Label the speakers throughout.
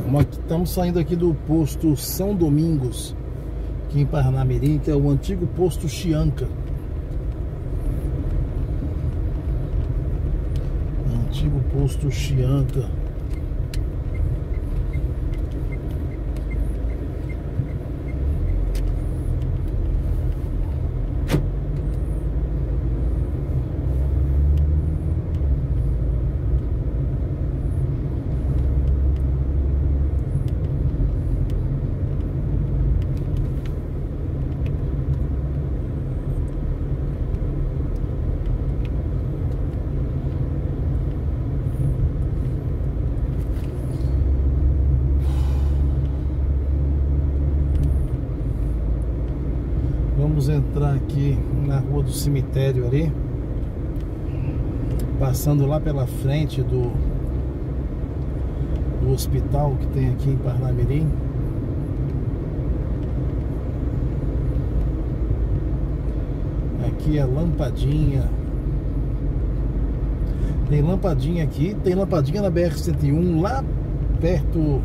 Speaker 1: Estamos saindo aqui do posto São Domingos, aqui em Parnamirim, que é o antigo posto Chianca. Antigo posto Chianca. Vamos entrar aqui na rua do cemitério ali, passando lá pela frente do hospital que tem aqui em Parnamirim. Aqui é Lampadinha. Tem lampadinha aqui, tem lampadinha na BR-101 lá perto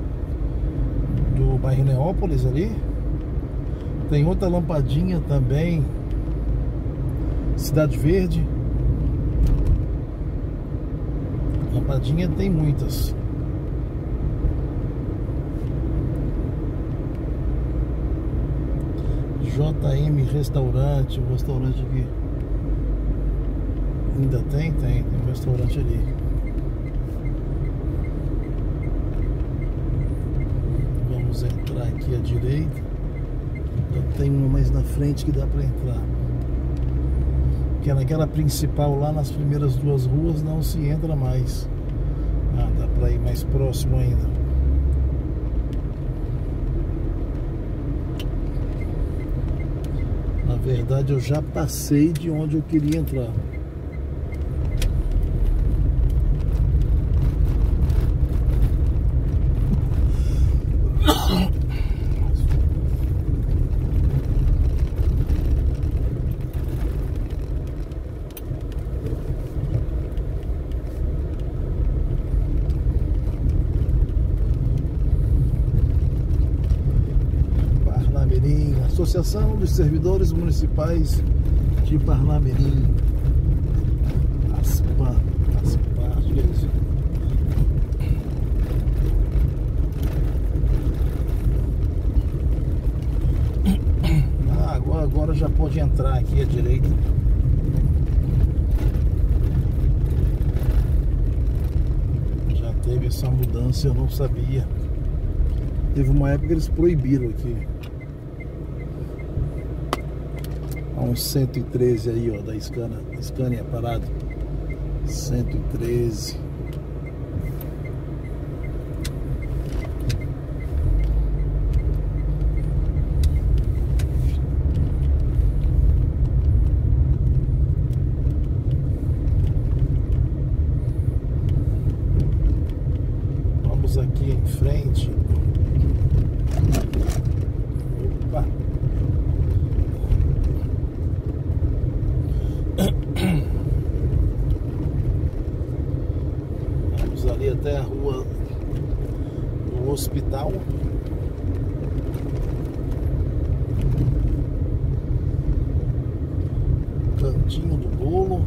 Speaker 1: do bairro Neópolis ali. Tem outra lampadinha também, Cidade Verde. Lampadinha tem muitas. JM Restaurante, um restaurante aqui. Ainda tem um restaurante ali. Vamos entrar aqui à direita. Tem uma mais na frente que dá pra entrar. Que é naquela principal lá nas primeiras duas ruas não se entra mais. Ah, dá pra ir mais próximo ainda. Na verdade eu já passei de onde eu queria entrar. Associação dos Servidores Municipais de Parnamirim. ASPA, acho que é isso. Agora já pode entrar aqui à direita. Já teve essa mudança, eu não sabia. Teve uma época que eles proibiram aqui. Há uns 113 aí, ó, da Scania parado. 113. Vamos aqui em frente. Opa! Vamos ali até a rua do hospital. Cantinho do Bolo.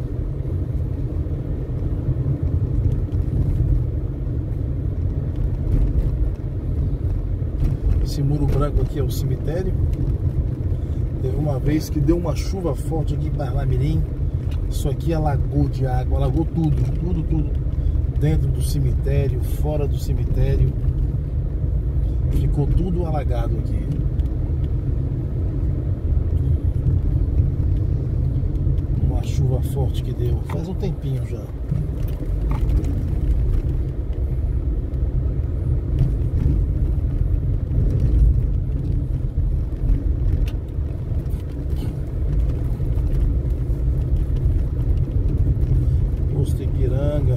Speaker 1: Esse muro branco aqui é o cemitério. Teve uma vez que deu uma chuva forte aqui em Parnamirim. Isso aqui alagou de água, alagou tudo. Dentro do cemitério, fora do cemitério. Ficou tudo alagado aqui. Uma chuva forte que deu, faz um tempinho já. Posto Ipiranga.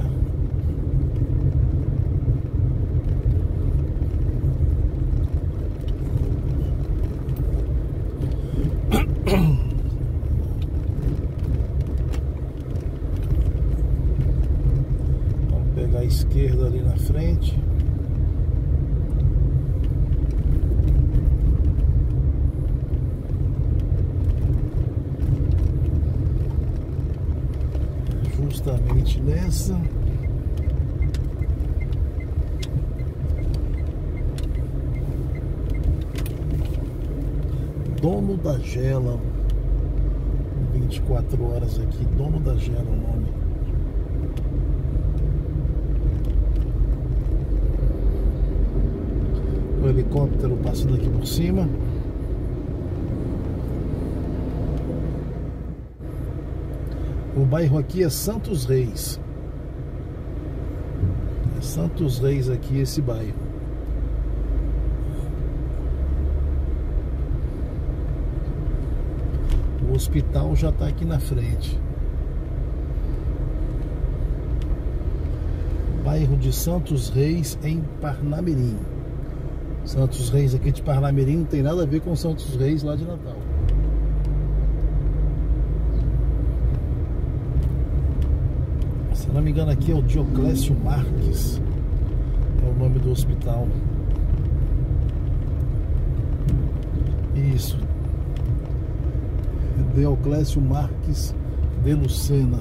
Speaker 1: Vamos pegar a esquerda ali na frente. justamente nessa. Dono da Gela, 24 horas aqui, Dono da Gela o nome. O helicóptero passando aqui por cima. O bairro aqui é Santos Reis. É Santos Reis aqui esse bairro. O hospital já está aqui na frente. Bairro de Santos Reis, em Parnamirim. Santos Reis aqui de Parnamirim não tem nada a ver com Santos Reis lá de Natal. Se não me engano aqui é o Dioclésio Marques. É o nome do hospital. Isso. Dioclésio Marques de Lucena.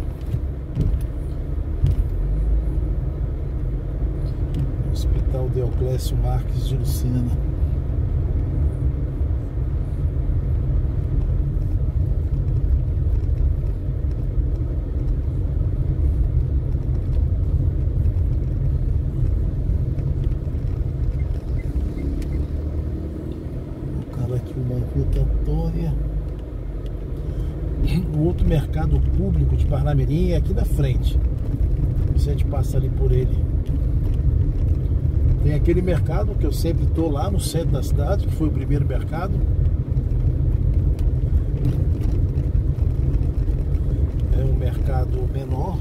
Speaker 1: Hospital Dioclésio Marques de Lucena. O cara aqui, uma rotatória. O outro mercado público de Parnamirim é aqui na frente. Se a gente passa ali por ele, tem aquele mercado que eu sempre estou lá no centro da cidade, que foi o primeiro mercado. É um mercado menor.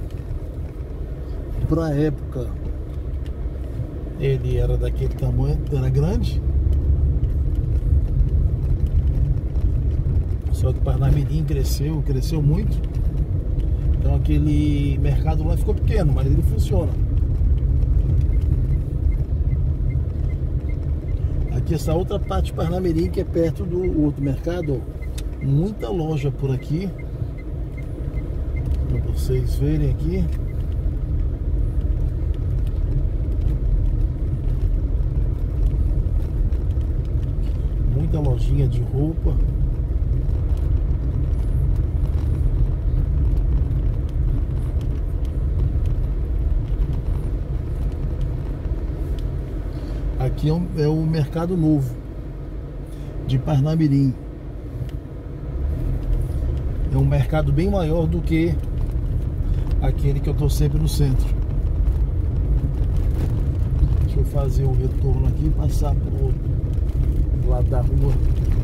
Speaker 1: Para a época ele era daquele tamanho, era grande. Só que Parnamirim cresceu muito. Então aquele mercado lá ficou pequeno, mas ele funciona. Aqui essa outra parte de Parnamirim, que é perto do outro mercado. Muita loja por aqui, para vocês verem aqui. Muita lojinha de roupa. Aqui é o Mercado Novo de Parnamirim. É um mercado bem maior do que aquele que eu estou sempre no centro. Deixa eu fazer o retorno aqui e passar pro lado da rua.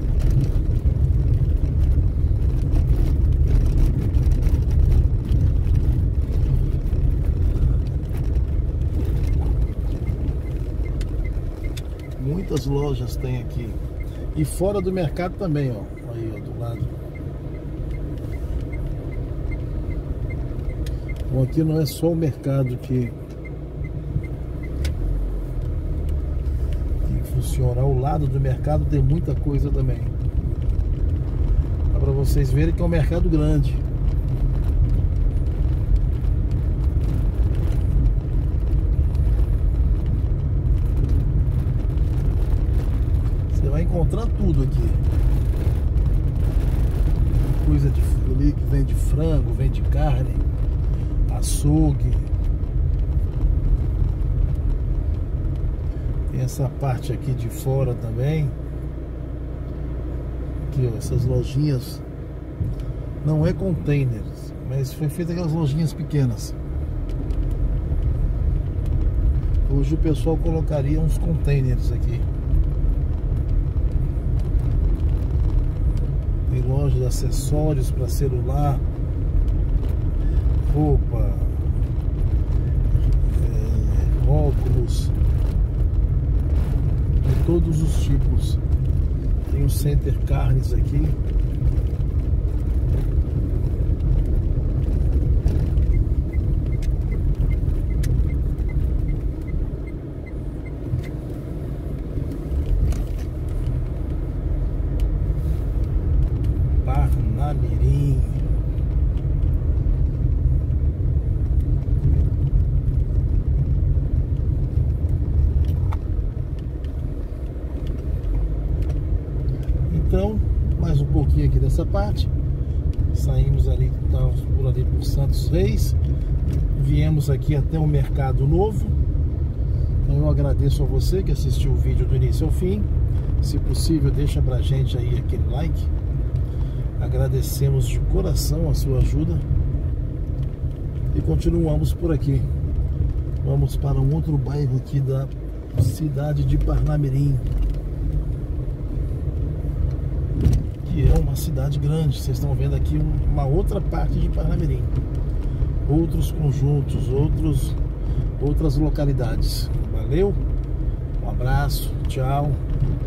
Speaker 1: Muitas lojas tem aqui. E fora do mercado também, ó. Aí, ó, do lado. Bom, aqui não é só o mercado que funciona. Ao lado do mercado tem muita coisa também. Dá pra vocês verem que é um mercado grande. Vai encontrar tudo aqui. Coisa de ali que vende frango, vende carne, açougue. Tem essa parte aqui de fora também. Aqui, ó, essas lojinhas. Não é containers, mas foi feita aquelas lojinhas pequenas. Hoje o pessoal colocaria uns containers aqui. Tem loja de acessórios para celular, roupa, óculos, de todos os tipos. Tem o Center Carnes aqui. Parnamirim. essa parte. Saímos ali, estávamos por ali por Santos Reis, viemos aqui até o Mercado Novo. Então eu agradeço a você que assistiu o vídeo do início ao fim. Se possível, deixa pra gente aí aquele like. Agradecemos de coração a sua ajuda. E continuamos por aqui. Vamos para um outro bairro aqui da cidade de Parnamirim, que é uma cidade grande. Vocês estão vendo aqui uma outra parte de Parnamirim, outros conjuntos, outras localidades. Valeu, um abraço, tchau.